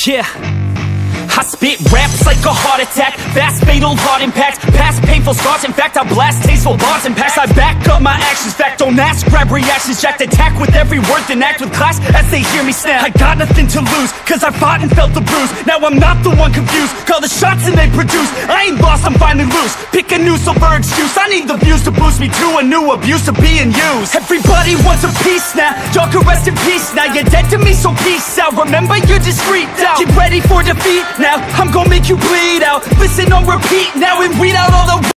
Yeah, I spit raps like a heart attack, fast fatal heart impact, past painful scars. In fact, I blast tasteful bars and packs. I back up my actions, fact don't ask, grab reactions, jacked. Attack with every word, then act with class as they hear me snap. I got nothing to lose, cause I fought and felt the bruise. Now I'm not the one confused, call the shots and they produce. I ain't lost, I'm finally loose, pick a new silver excuse. I need the views to boost me to a new abuse of being used. Everybody wants a piece now, y'all can rest in peace now. You're dead to me, so peace out, remember you're discreet out. Get ready for defeat now, I'm gonna make you bleed out. Listen on repeat now and weed out all the